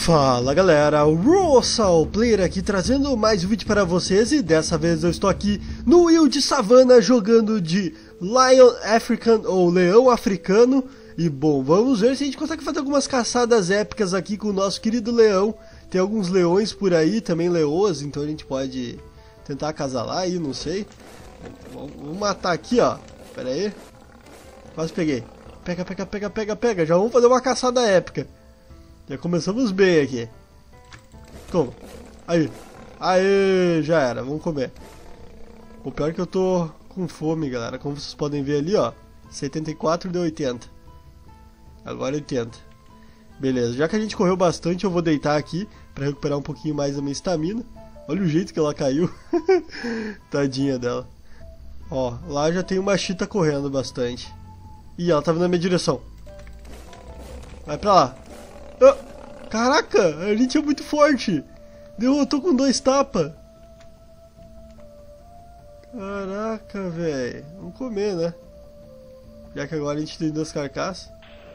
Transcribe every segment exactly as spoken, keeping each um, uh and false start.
Fala galera, o Russell Player aqui trazendo mais um vídeo para vocês e dessa vez eu estou aqui no Wild Savannah jogando de Lion African ou Leão Africano. E bom, vamos ver se a gente consegue fazer algumas caçadas épicas aqui com o nosso querido leão. Tem alguns leões por aí, também leoas, então a gente pode tentar acasalar aí, não sei. Vamos matar aqui, ó, pera aí. Quase peguei. Pega, pega, pega, pega, pega, já vamos fazer uma caçada épica. Já começamos bem aqui. Toma. Aí. Aê, já era. Vamos comer. O pior é que eu tô com fome, galera. Como vocês podem ver ali, ó. setenta e quatro deu oitenta. Agora oitenta. Beleza. Já que a gente correu bastante, eu vou deitar aqui pra recuperar um pouquinho mais da minha estamina. Olha o jeito que ela caiu. Tadinha dela. Ó, lá já tem uma chita correndo bastante. Ih, ela tá vindo na minha direção. Vai pra lá. Ah, caraca, a gente é muito forte. Derrotou com dois tapas. Caraca, velho. Vamos comer, né? Já que agora a gente tem duas carcaças.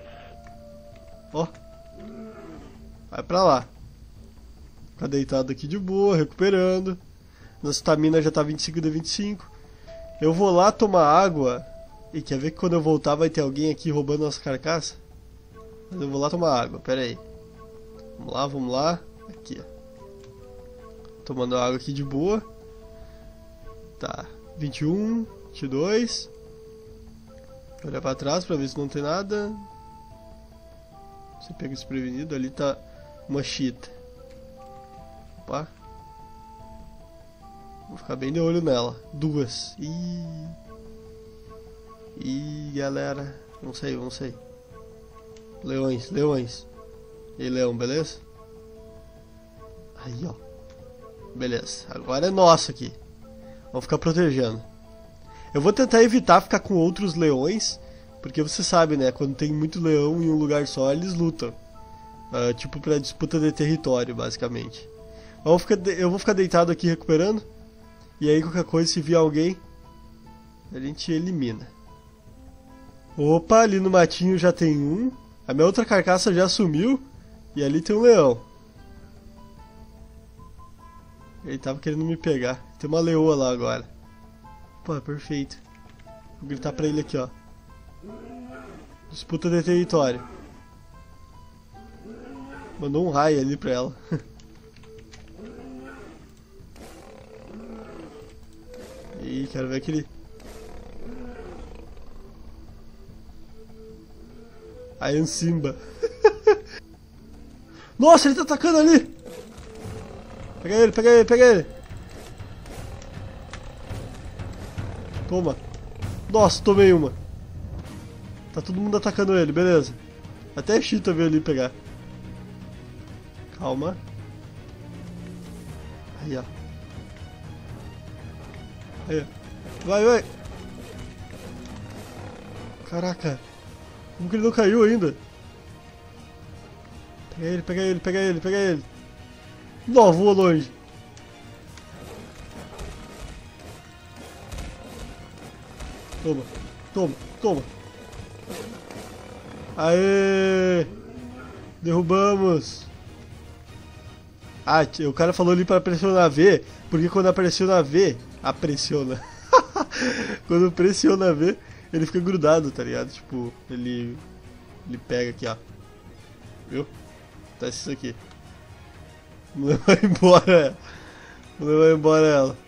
Ó. Vai pra lá. Ficar deitado aqui de boa, recuperando. Nossa estamina já tá vinte e cinco de vinte e cinco. Eu vou lá tomar água. E quer ver que quando eu voltar vai ter alguém aqui roubando nossa carcaça? Mas eu vou lá tomar água, pera aí. Vamos lá, vamos lá. Aqui, ó. Tomando água aqui de boa. Tá, vinte e um, vinte e dois. Olha pra trás pra ver se não tem nada. Você pega desprevenido, ali tá uma chita. Opa. Vou ficar bem de olho nela. Duas. Ih. Ih, galera. Vamos sair, vamos sair. Leões, leões. E aí, leão, beleza? Aí, ó. Beleza, agora é nosso aqui. Vamos ficar protegendo. Eu vou tentar evitar ficar com outros leões, porque você sabe, né? Quando tem muito leão em um lugar só, eles lutam. Uh, tipo pra disputa de território, basicamente. Eu vou, ficar de... Eu vou ficar deitado aqui recuperando. E aí qualquer coisa, se vier alguém, a gente elimina. Opa, ali no matinho já tem um. A minha outra carcaça já sumiu. E ali tem um leão. Ele tava querendo me pegar. Tem uma leoa lá agora. Pô, perfeito. Vou gritar pra ele aqui, ó. Disputa de território. Mandou um raio ali pra ela. Ih, quero ver aquele... Aí um Simba. Nossa, ele tá atacando ali. Pega ele, pega ele, pega ele. Toma. Nossa, tomei uma. Tá todo mundo atacando ele, beleza. Até a Cheetah veio ali pegar. Calma. Aí, ó. Aí, ó. Vai, vai. Caraca. Como que ele não caiu ainda? Pega ele, pega ele, pega ele, pega ele. Não, voa longe. Toma, toma, toma. Aê! Derrubamos. Ah, o cara falou ali para pressionar V, porque quando apareceu na V, a pressiona. Quando pressiona V, ele fica grudado, tá ligado? Tipo, ele ele pega aqui, ó. Viu? Tá isso aqui. Vou levar embora. Vou levar embora ela.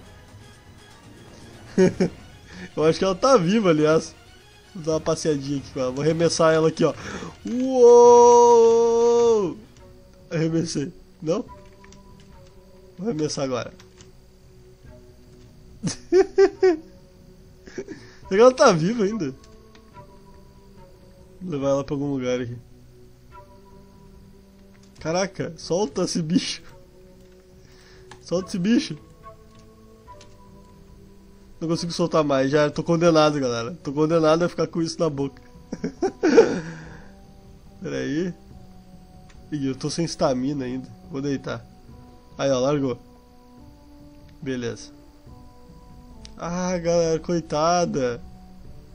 Eu acho que ela tá viva, aliás. Vou dar uma passeadinha aqui com ela. Vou arremessar ela aqui, ó. Uou! Arremessei. Não? Vou arremessar agora. Será que ela tá viva ainda? Vou levar ela pra algum lugar aqui. Caraca, solta esse bicho. Solta esse bicho. Não consigo soltar mais, já tô condenado, galera. Tô condenado a ficar com isso na boca. Pera aí. Ih, eu tô sem estamina ainda. Vou deitar. Aí, ó, largou. Beleza. Ah, galera, coitada.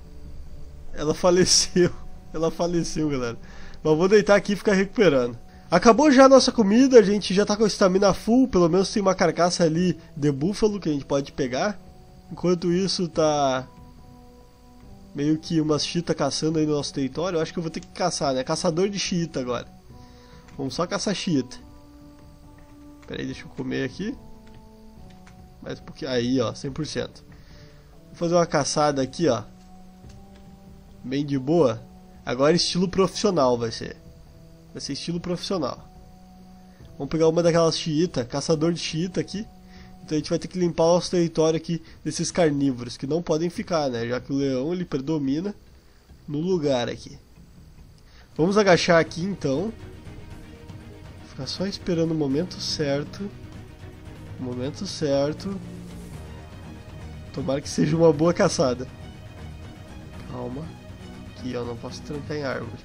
Ela faleceu. Ela faleceu, galera. Mas vou deitar aqui e ficar recuperando. Acabou já a nossa comida, a gente já tá com a estamina full, pelo menos tem uma carcaça ali de búfalo que a gente pode pegar. Enquanto isso tá meio que umas cheetah caçando aí no nosso território. Eu acho que eu vou ter que caçar, né? Caçador de cheetah agora. Vamos só caçar cheetah. Pera aí, deixa eu comer aqui. Mais um pouquinho. Aí, ó, cem por cento. Vou fazer uma caçada aqui, ó. Bem de boa. Agora estilo profissional vai ser. Vai ser estilo profissional. Vamos pegar uma daquelas cheetah, caçador de cheetah aqui. Então a gente vai ter que limpar o nosso território aqui desses carnívoros, que não podem ficar, né? Já que o leão ele predomina no lugar aqui. Vamos agachar aqui então. Ficar só esperando o momento certo. O momento certo. Tomara que seja uma boa caçada. Calma. Aqui eu não posso trancar em árvore.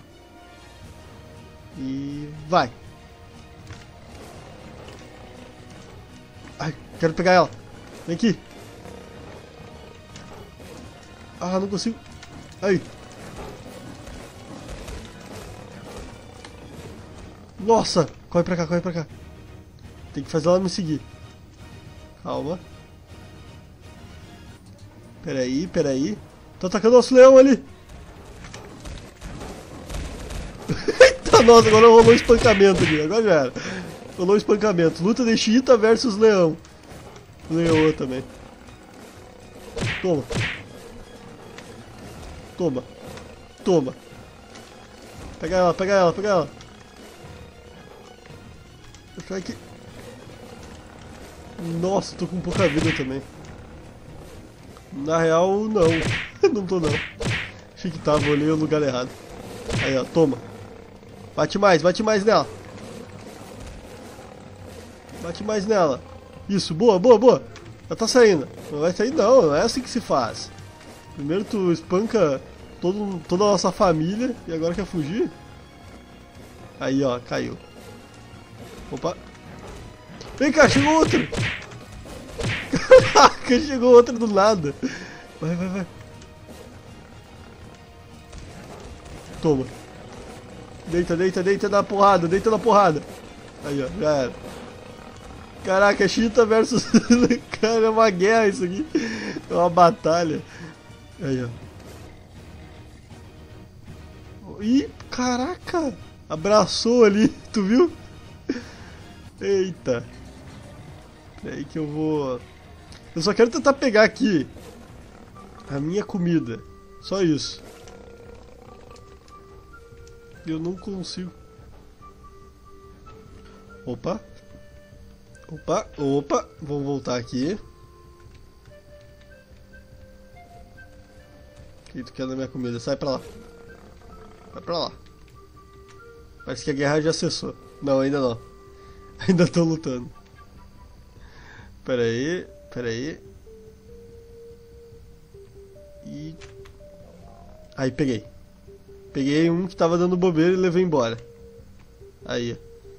E vai. Ai, quero pegar ela. Vem aqui. Ah, não consigo. Aí. Nossa, corre pra cá, corre pra cá. Tem que fazer ela me seguir. Calma. Peraí, peraí. Tô atacando nosso leão ali. Eita, nossa, agora rolou um espancamento ali. Agora já era. Rolou um espancamento. Luta de cheetah versus leão. Leoa também. Toma. Toma. Toma. Pega ela, pega ela, pega ela. Deixa eu aqui. Nossa, tô com pouca vida também. Na real, não. Não tô não. Achei que tava, olhei o lugar errado. Aí, ó, toma. Bate mais, bate mais nela. Bate mais nela. Isso, boa, boa, boa. Já tá saindo. Não vai sair não, não é assim que se faz. Primeiro tu espanca todo, toda a nossa família e agora quer fugir? Aí, ó, caiu. Opa. Vem cá, chegou outro. Caraca, chegou outro do nada. Vai, vai, vai. Toma. Deita, deita, deita na porrada, deita na porrada. Aí, ó, já era. Caraca, cheetah versus... Cara, é uma guerra isso aqui. É uma batalha. Aí, ó. Ih, caraca. Abraçou ali, tu viu? Eita. Peraí que eu vou... Eu só quero tentar pegar aqui a minha comida. Só isso. Eu não consigo. Opa. Opa, opa. Vamos voltar aqui. O que tu quer da minha comida? Sai pra lá. Vai pra lá. Parece que a guerra já cessou. Não, ainda não. Ainda estão lutando. Pera aí, pera aí. E... Aí, peguei. Peguei um que tava dando bobeira e levei embora. Aí.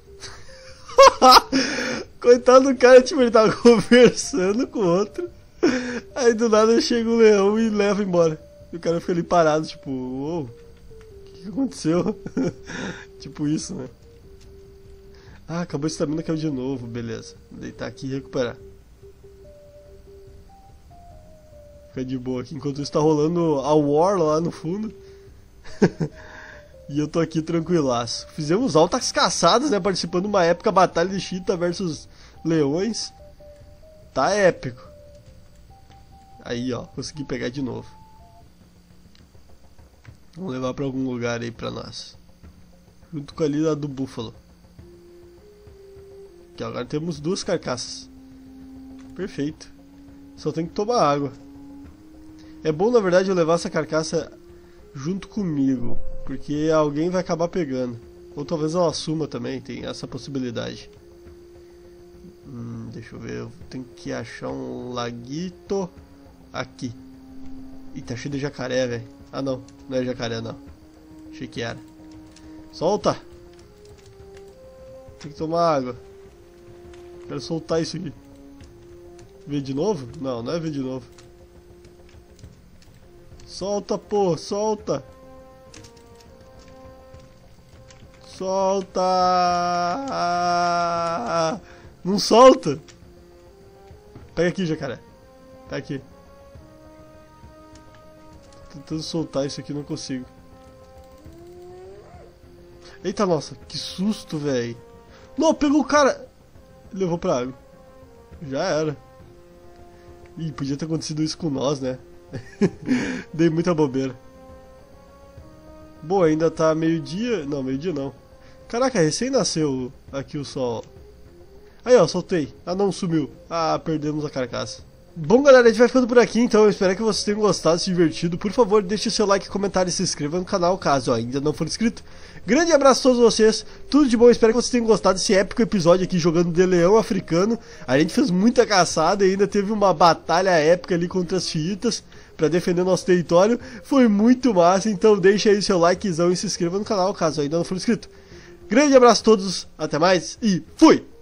Coitado do cara, tipo, ele tava conversando com o outro. Aí do nada chega o leão e leva embora. E o cara fica ali parado, tipo, uou, o que, que aconteceu? Tipo isso, né? Ah, acabou a estamina, caiu de novo, beleza. Vou deitar aqui e recuperar. Fica de boa aqui, enquanto isso tá rolando a War lá no fundo. E eu tô aqui tranquilaço. Fizemos altas caçadas, né? Participando de uma épica batalha de cheetah versus leões. Tá épico. Aí, ó, consegui pegar de novo. Vamos levar pra algum lugar aí pra nós. Junto com a lida do búfalo. Que agora temos duas carcaças. Perfeito. Só tem que tomar água. É bom, na verdade, eu levar essa carcaça junto comigo, porque alguém vai acabar pegando. Ou talvez ela suma também, tem essa possibilidade. Hum, deixa eu ver, eu tenho que achar um laguito aqui. Ih, tá cheio de jacaré, velho. Ah não, não é jacaré não. Achei que era. Solta! Tem que tomar água. Quero soltar isso aqui. Ver de novo? Não, não é ver de novo. Solta, pô, solta. Solta! Não solta! Pega aqui, jacaré. Pega aqui. Tô tentando soltar isso aqui, não consigo. Eita, nossa, que susto, velho. Não, pegou o cara. Levou pra água. Já era. Ih, podia ter acontecido isso com nós, né? Dei muita bobeira. Bom, ainda tá meio-dia. Não, meio-dia não. Caraca, recém nasceu aqui o sol. Aí, ó, soltei. Ah, não, sumiu. Ah, perdemos a carcaça. Bom, galera, a gente vai ficando por aqui, então eu espero que vocês tenham gostado, se divertido. Por favor, deixe o seu like, comentário e se inscreva no canal, caso ainda não for inscrito. Grande abraço a todos vocês, tudo de bom, espero que vocês tenham gostado desse épico episódio aqui jogando de leão africano. A gente fez muita caçada e ainda teve uma batalha épica ali contra as xiitas pra defender nosso território. Foi muito massa, então deixe aí o seu likezão e se inscreva no canal, caso ainda não for inscrito. Grande abraço a todos, até mais e fui!